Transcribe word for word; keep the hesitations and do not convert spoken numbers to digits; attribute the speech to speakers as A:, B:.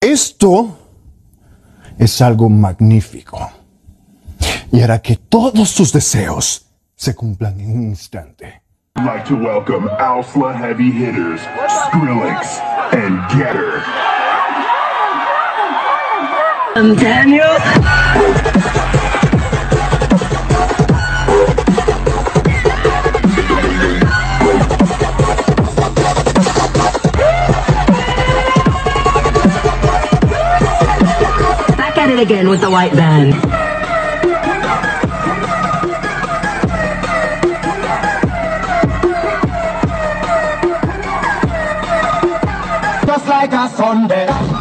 A: Esto es algo magnífico. Y hará que todos tus deseos se cumplan en un instante.
B: I'd like to welcome Alpha Heavy Hitters, Skrillex, and Getter.
C: I'm Daniel. Back at it again with the white band.
D: Just like a Sunday.